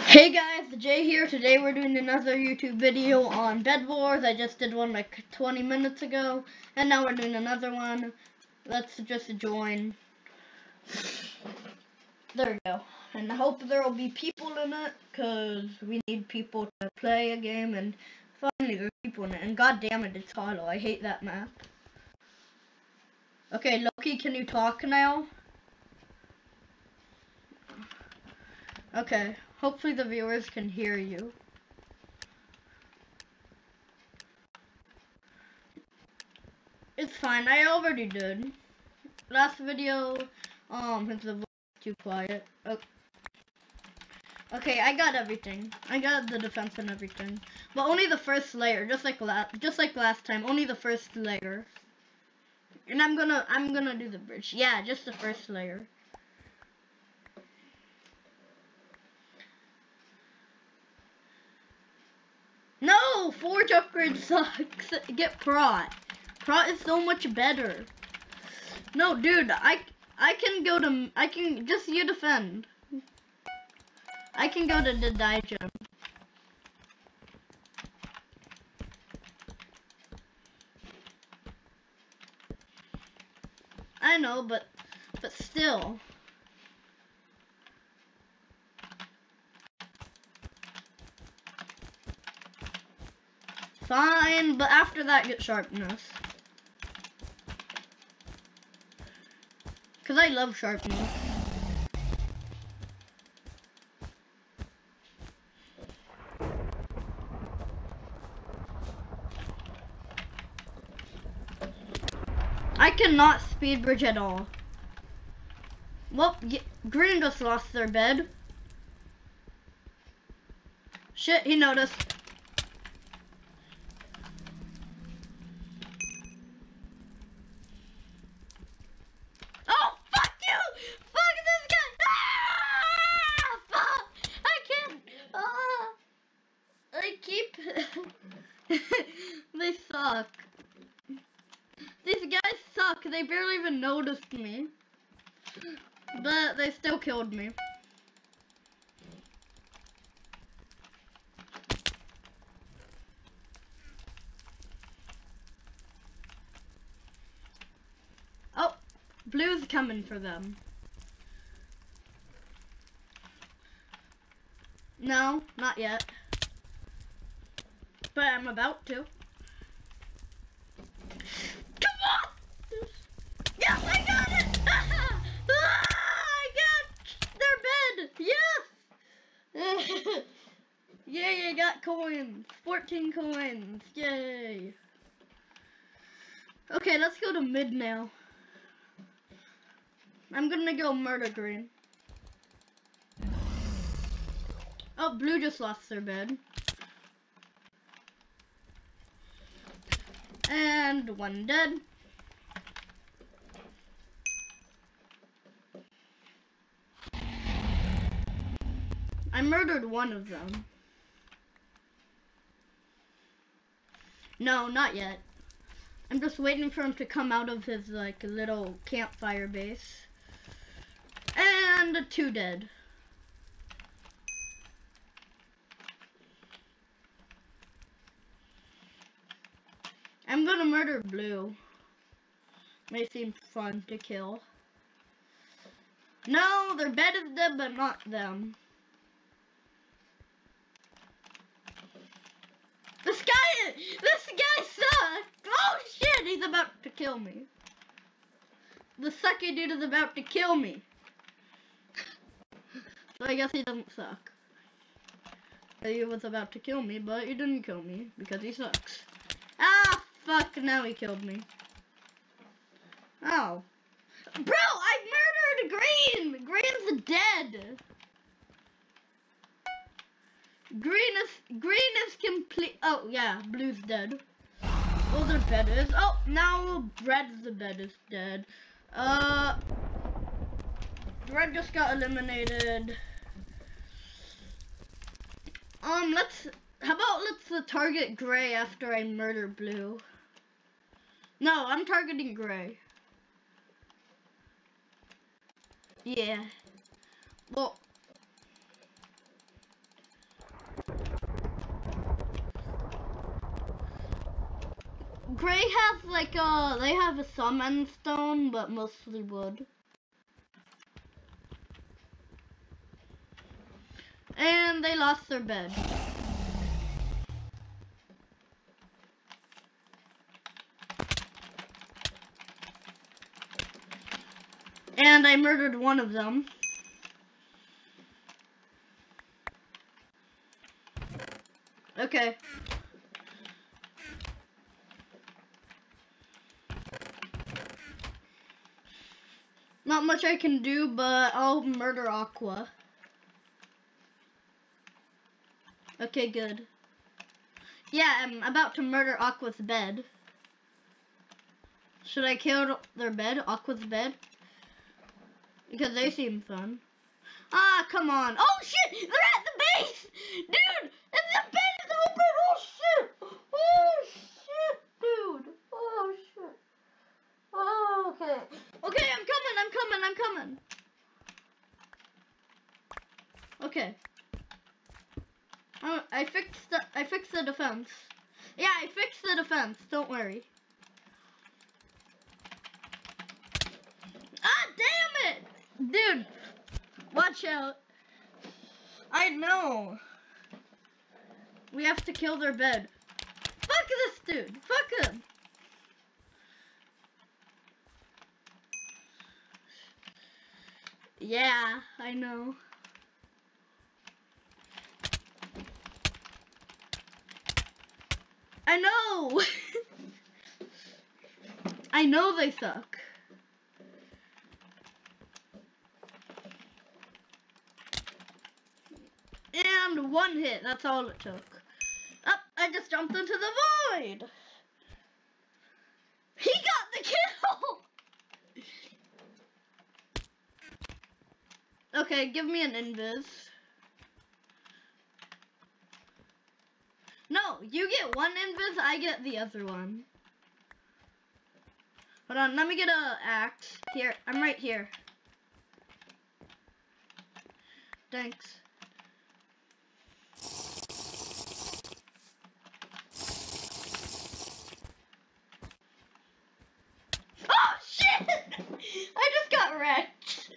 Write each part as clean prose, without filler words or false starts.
Hey guys, Jay here. Today we're doing another YouTube video on Bed Wars. I just did one like 20 minutes ago, and now we're doing another one. Let's just join. There we go. And I hope there will be people in it, because we need people to play a game, and finally there's people in it. And god damn it, it's hollow. I hate that map. Okay, Loki, can you talk now? Okay, hopefully the viewers can hear you. It's fine, I already did. Last video, is the voice too quiet. Oh. Okay, I got everything. I got the defense and everything. But only the first layer, just like last time, only the first layer. And I'm gonna do the bridge. Yeah, just the first layer. No! Forge upgrade sucks. Get Prot. Prot is so much better. No, dude, I can just you defend. I can go to the Daijin. I know, but still. Fine, but after that get sharpness. Cause I love sharpness. I cannot speed bridge at all. Well, Green just lost their bed. Shit, he noticed. Oh, fuck you! Fuck this guy! Ah! Fuck! I can't. I keep. They suck. These guys suck. They barely even noticed me. But they still killed me. Oh, Blue's coming for them. No, not yet. But I'm about to. Yes, I got it! I got their bed! Yes! Yay, I got coins. 14 coins. Yay. Okay, let's go to mid now. I'm gonna go murder Green. Oh, Blue just lost their bed. And one dead. I murdered one of them. No, not yet. I'm just waiting for him to come out of his like little campfire base. And 2 dead. I'm gonna murder Blue. May seem fun to kill. No, their bed is dead, but not them. This guy sucks! Oh shit, he's about to kill me. The sucky dude is about to kill me. So I guess he doesn't suck. He was about to kill me, but he didn't kill me because he sucks. Ah, fuck, now he killed me. Oh. Bro, I murdered Green! Green's dead! Green is complete. Oh yeah, Blue's dead. Oh, their bed is. Oh, now Red's bed is dead. Red just got eliminated. How about let's target Gray after I murder Blue. No, I'm targeting Gray. Yeah. Well, Gray has like they have some end stone, but mostly wood. And they lost their bed. And I murdered one of them. Okay. Not much I can do, but I'll murder Aqua. Okay, good. Yeah, I'm about to murder Aqua's bed. Should I kill their bed? Aqua's bed? Because they seem fun. Ah, come on. Oh, shit! They're at the base! Dude! And the bed is open! Oh, shit! Oh, shit, dude! Oh, shit. Oh, okay. Okay, I'm coming. Okay. I fixed the defense. Yeah, I fixed the defense. Don't worry. Ah, damn it! Dude, watch out. I know. We have to kill their bed. Fuck this dude. Fuck him. Yeah, I know. I know. I know they suck. And one hit, that's all it took. Oh, I just jumped into the void. He got the kill. Okay, give me an invis. No, you get one invis, I get the other one. Hold on, let me get a axe. Here, I'm right here. Thanks. Oh shit! I just got wrecked.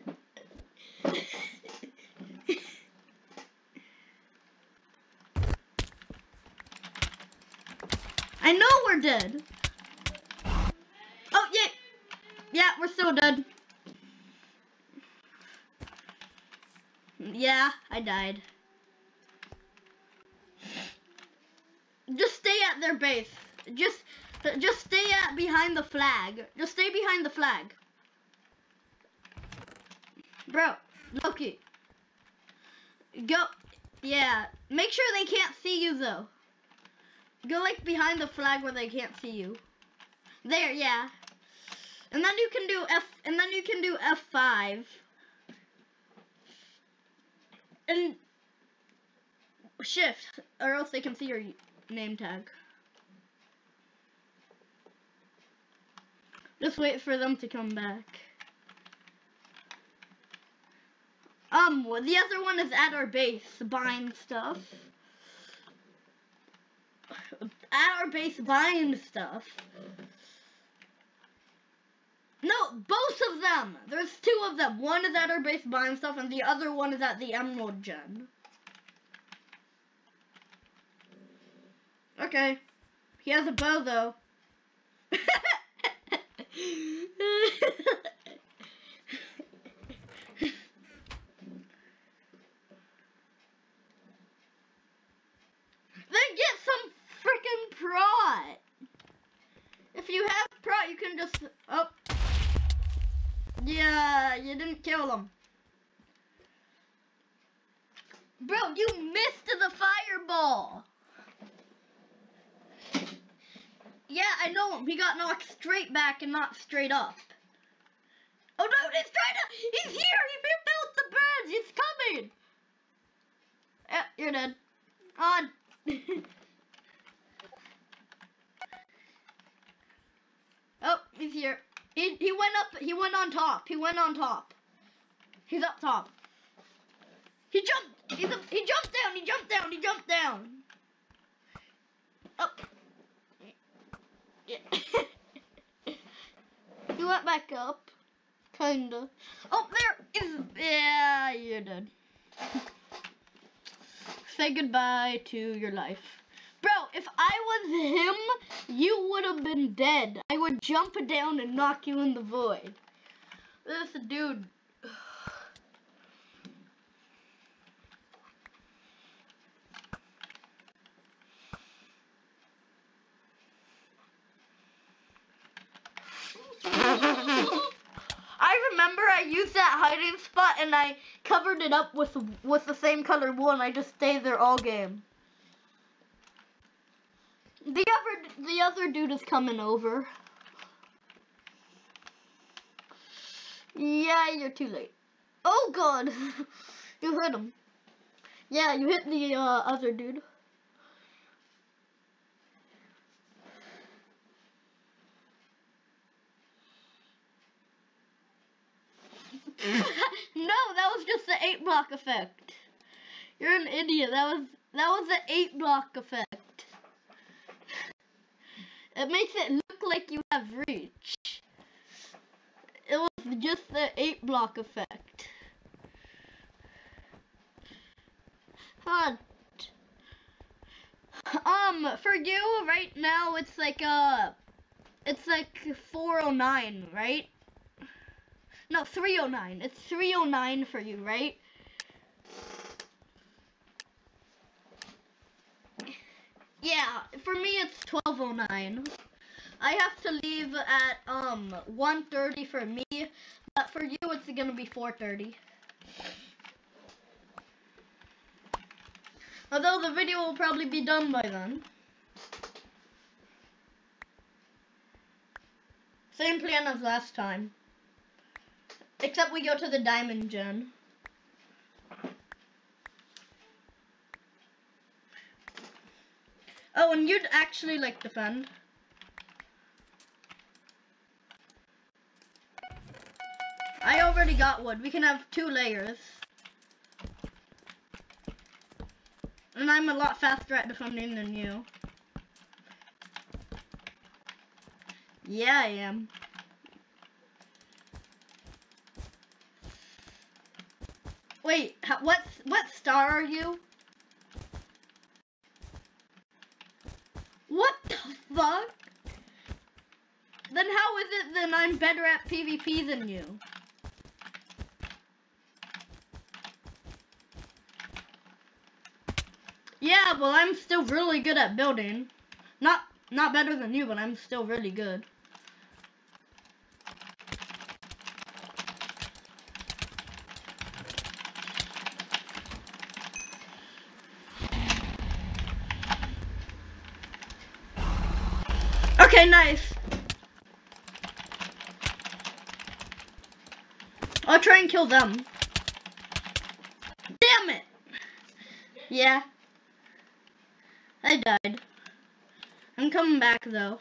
I know we're dead. Oh, yeah. Yeah, we're still dead. Yeah, I died. Just stay at their base. Just stay behind the flag. Just stay behind the flag. Bro, Loki. Go. Yeah, make sure they can't see you though. Go like behind the flag where they can't see you. There, yeah. And then you can do F5. And shift, or else they can see your name tag. Just wait for them to come back. The other one is at our base, buying stuff. At our base, buying stuff. No, both of them. There's two of them. One is at our base buying stuff, and the other one is at the Emerald Gen. Okay. He has a bow, though. Then get some freaking prot. If you have prot, you can just... Oh. Yeah, you didn't kill him. Bro, you missed the fireball. Yeah, I know him. He got knocked straight back and not straight up. Oh no, he's trying to... He's here! He built the birds! He's coming! Yeah, you're dead. On. Oh, he's here. He went up. He went on top. He went on top. He's up top. He jumped. He jumped down. He jumped down. He jumped down. Up. You went back up. Kinda. Oh, there is. Yeah, you're dead. Say goodbye to your life. Bro, if I was him, you would have been dead. I would jump down and knock you in the void. This dude. I remember I used that hiding spot and I covered it up with the same color wool and I just stayed there all game. The other dude is coming over. Yeah, you're too late. Oh god, you hit him. Yeah, you hit the other dude. No, that was just the 8 block effect. You're an idiot. That was the 8 block effect. It makes it look like you have reach. It was just the 8 block effect. Huh. For you right now it's like 409, right? No, 309. It's 309 for you, right? Yeah, for me it's 1209. I have to leave at 1:30 for me, but for you it's gonna be 4:30. Although the video will probably be done by then. Same plan as last time. Except we go to the diamond gen. Oh, and you'd actually like defend. I already got wood. We can have 2 layers. And I'm a lot faster at defending than you. Yeah, I am. Wait, what star are you? What the fuck? Then how is it that I'm better at PvP than you? Yeah, well I'm still really good at building. Not better than you, but I'm still really good. Okay, nice. I'll try and kill them. Damn it! Yeah. I died. I'm coming back though.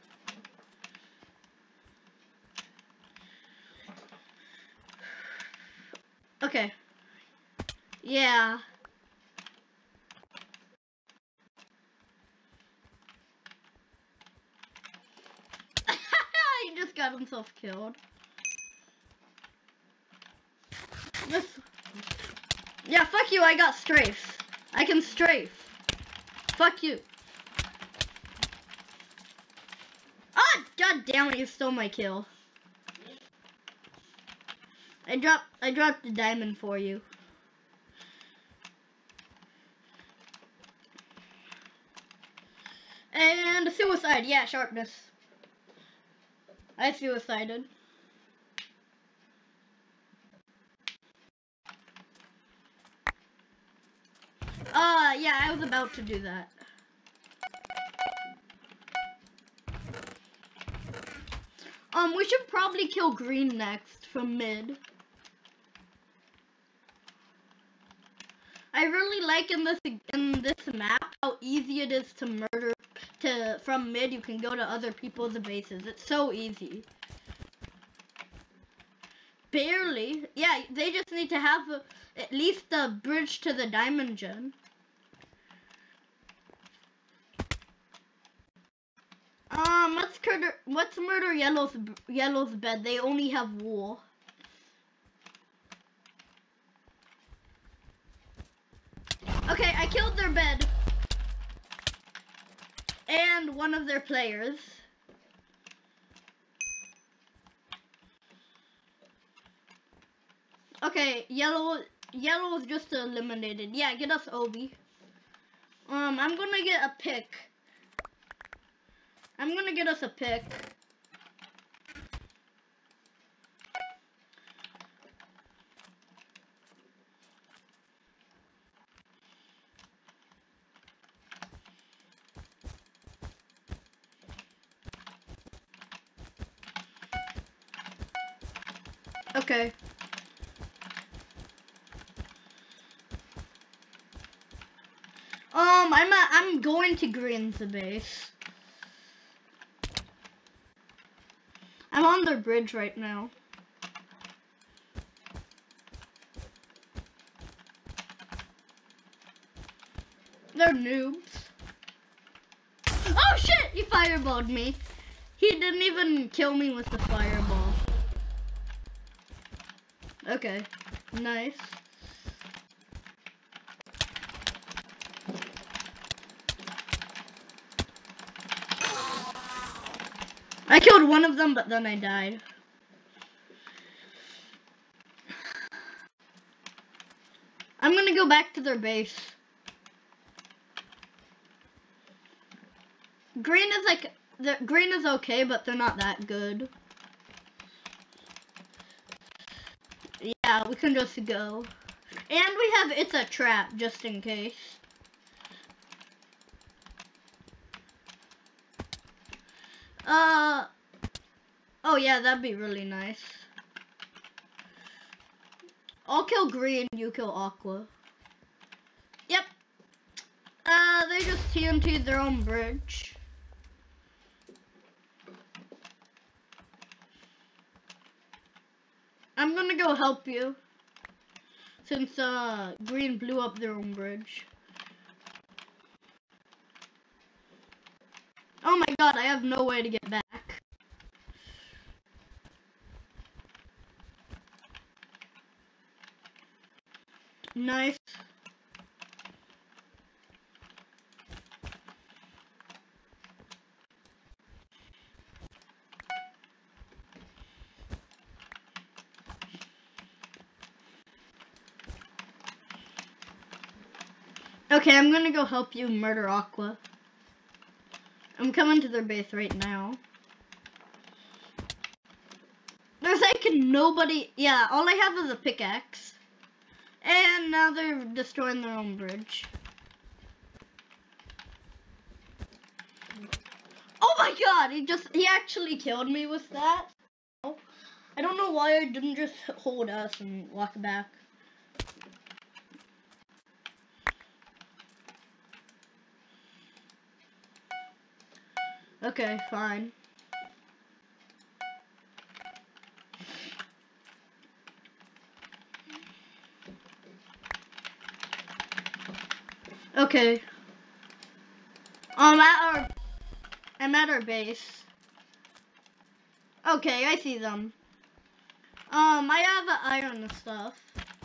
Okay. Yeah. He just got himself killed. Yeah, fuck you, I got strafe. I can strafe. Fuck you. Ah, god damn it, you stole my kill. I dropped the diamond for you. And a suicide, yeah, sharpness. I suicided. Yeah, I was about to do that. We should probably kill green next from mid. I really like in this map how easy it is to murder. From mid, you can go to other people's bases. It's so easy. Barely. Yeah, they just need to have at least a bridge to the diamond gen. Let's murder Yellow's bed. They only have wool. Okay, I killed their bed. And one of their players. Okay, Yellow was just eliminated. Yeah, get us Obi. I'm gonna get a pick. I'm gonna get us a pick. Okay. I'm going to Green's base. I'm on their bridge right now. They're noobs. Oh shit! He fireballed me. He didn't even kill me with the fireball. Okay, nice. I killed one of them, but then I died. I'm gonna go back to their base. Green is okay, but they're not that good. Yeah, we can just go. And we have it's a trap, just in case. Oh yeah, that'd be really nice. I'll kill Green, you kill Aqua. Yep. They just TNT'd their own bridge. I'm gonna go help you. Since, Green blew up their own bridge. Oh my god, I have no way to get back. Nice. Okay, I'm gonna go help you murder Aqua. I'm coming to their base right now. There's like nobody. Yeah, all I have is a pickaxe. And now they're destroying their own bridge. Oh my god, he actually killed me with that. I don't know why I didn't just hold us and walk back. Okay, fine. Okay. I'm at our base. Okay, I see them. I have iron and stuff.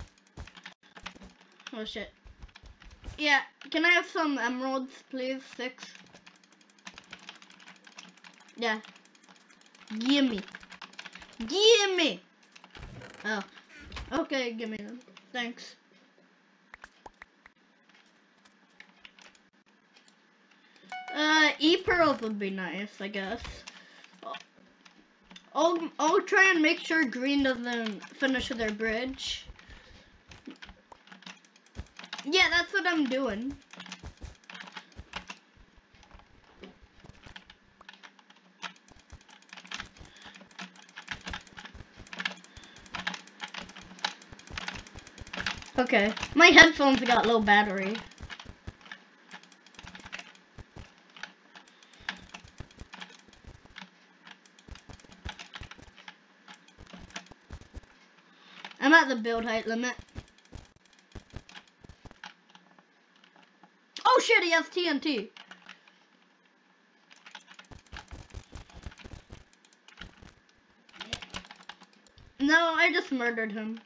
Oh shit. Yeah, can I have some emeralds, please? 6. Yeah. Gimme. Gimme. Oh. Okay, give me them. Thanks. E-pearls would be nice, I guess. I'll try and make sure Green doesn't finish their bridge. Yeah, that's what I'm doing. Okay, my headphones got low battery. I'm at the build height limit. Oh shit, he has TNT. No, I just murdered him.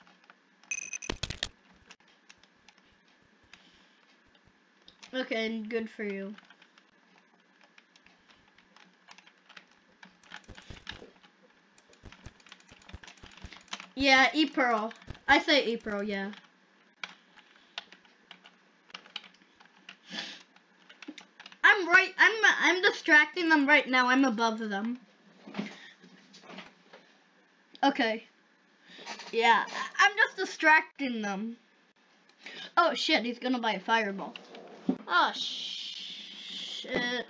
Okay, good for you. Yeah, E-Pearl. I say E-Pearl, yeah. I'm distracting them right now. I'm above them. Okay. Yeah, I'm just distracting them. Oh shit, he's gonna buy a fireball. Oh shit.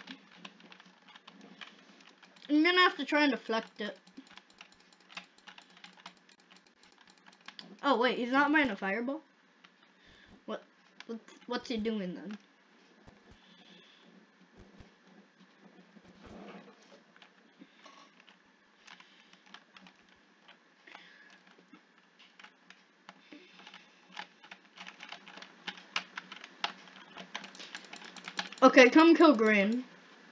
I'm gonna have to try and deflect it. Oh wait, he's not buying a fireball? What's he doing then? Okay, come kill green.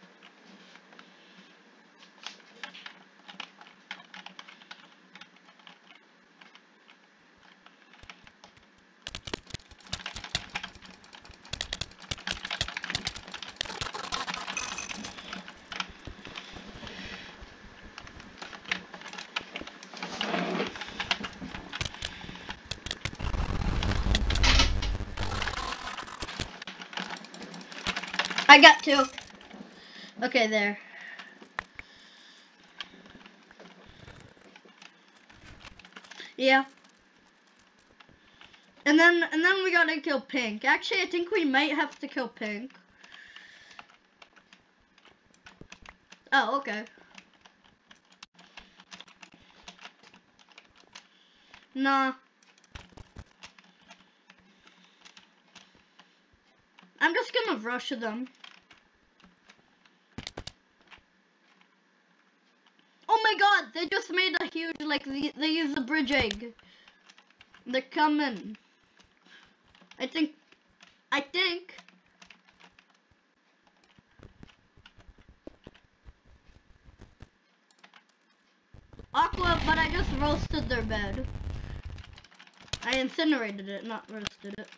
I got two. Okay, there. Yeah. And then we gotta kill pink. Actually, I think we might have to kill pink. Oh, okay. Nah. I'm just gonna rush them. Oh my god, they just made a huge, like, they used the bridge egg. They're coming. I think. Aqua, but I just roasted their bed. I incinerated it, not roasted it.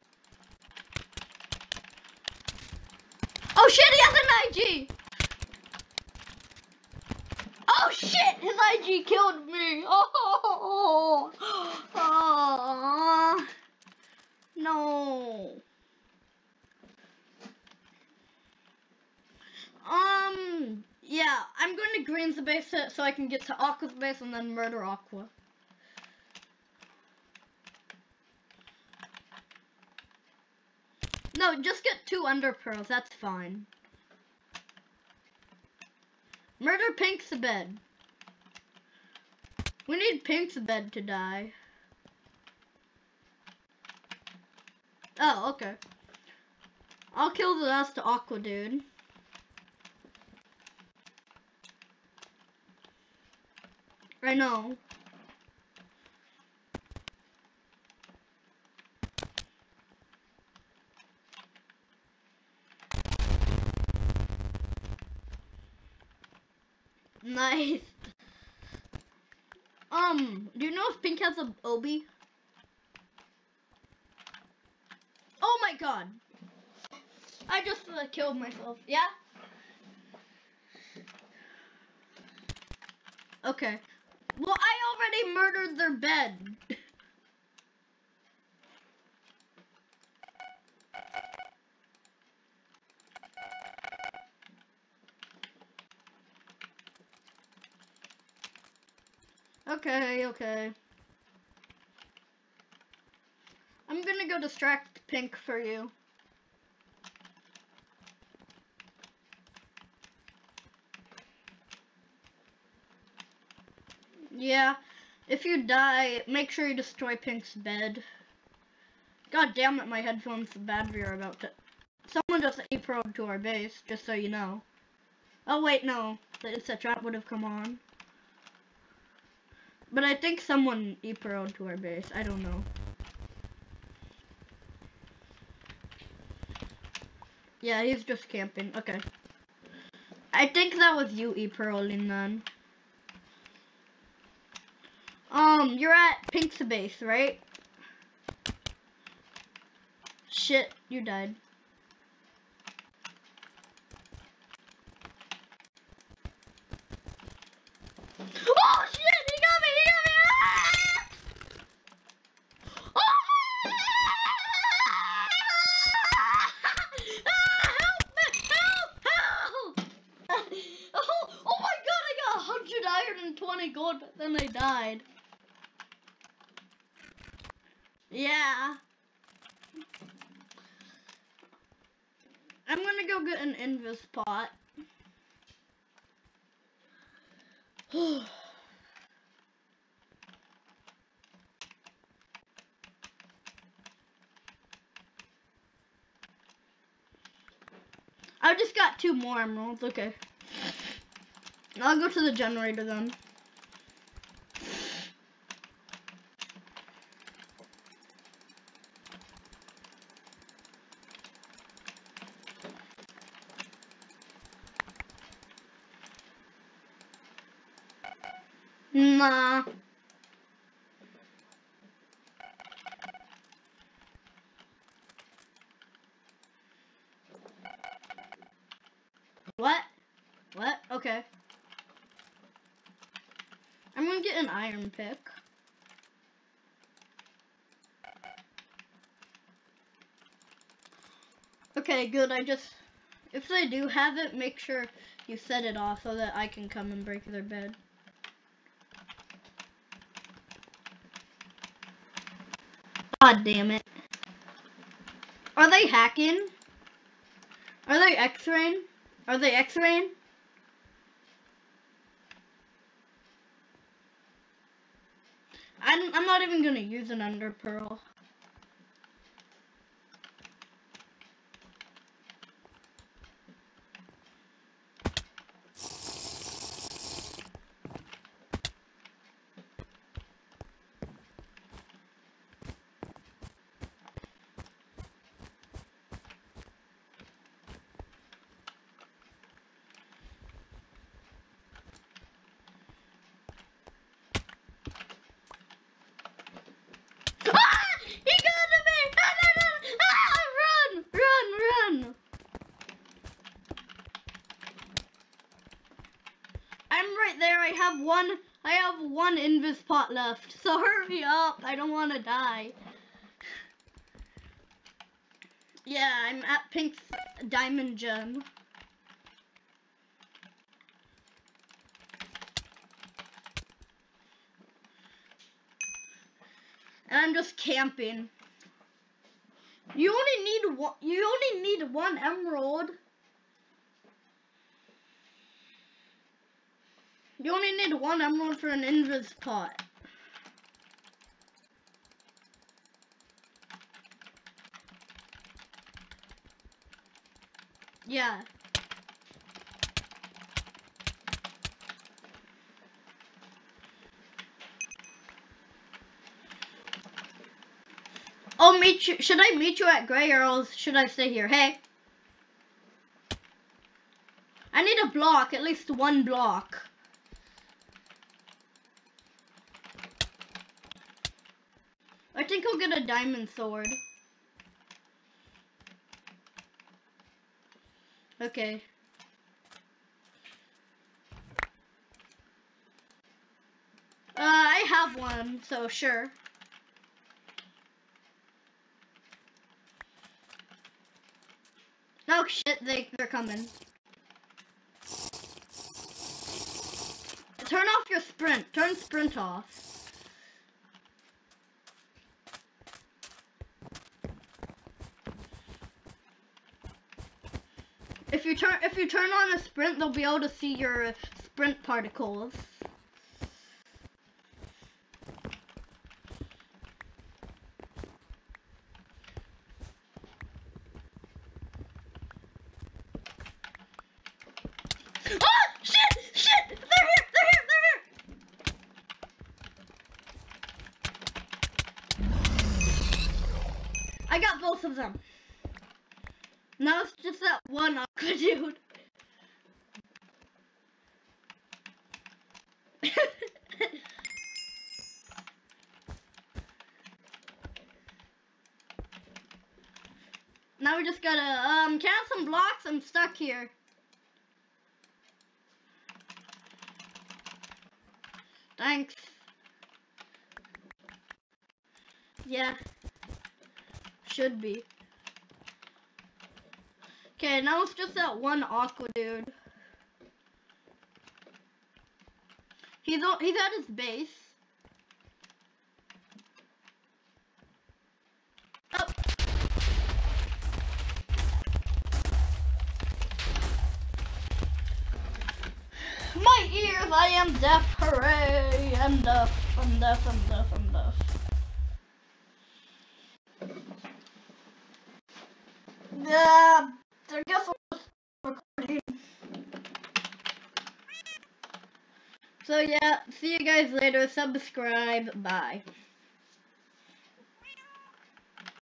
Oh shit, he has an IG! Oh shit, his IG killed me! Oh, no. Yeah, I'm going to Green's base so I can get to Aqua's base and then murder Aqua. No, just get 2 Ender Pearls, that's fine. Murder Pink's bed. We need Pink's bed to die. Oh, okay. I'll kill the last Aqua dude. I know. Nice. Do you know if Pink has a Obi? Oh my god. I just killed myself. Yeah? Okay. Well, I already murdered their bed. Okay. I'm gonna go distract Pink for you. Yeah, if you die, make sure you destroy Pink's bed. God damn it, my headphones, the battery are about to... Someone just E-Pro'd to our base, just so you know. Oh wait, no, the trap would have come on. But I think someone E-Pro'd to our base, I don't know. Yeah, he's just camping, okay. I think that was you E-Pearling then. You're at Pink's base, right? Shit, you died. Oh shit, he got me, Ah! Oh! Help me, help! Oh my god, I got 100 iron and 20 gold, but then I died. Yeah. I'm gonna go get an invis pot. I just got 2 more emeralds, okay. I'll go to the generator then. Nah. What? What? Okay. I'm gonna get an iron pick. Okay, good. If they do have it, make sure you set it off so that I can come and break their bed. God damn it. Are they hacking? Are they X-raying? Are they X-raying? I'm not even gonna use an Ender Pearl. I have one invis pot left, so hurry up. I don't want to die. Yeah, I'm at Pink's diamond gem. And I'm just camping. You only need one emerald. You only need one emerald for an invis pot. Yeah. I'll meet you. Should I meet you at Gray or else should I stay here? Hey. I need a block, at least one block. I think I'll get a diamond sword. Okay. I have one, so sure. Oh shit, they're coming. Turn off your sprint. Turn sprint off. If you turn on the sprint, they'll be able to see your sprint particles. I got both of them. Now it's just that one aqua dude. Now we just gotta, can I have some blocks? I'm stuck here. Thanks. Yeah. Should be. Okay, now it's just that one aqua dude. He's at his base. Oh. My ears, I am deaf, hooray! I'm deaf, I'm deaf, I'm deaf, I'm deaf. Yeah, I guess I'm recording. So yeah, see you guys later, subscribe, bye.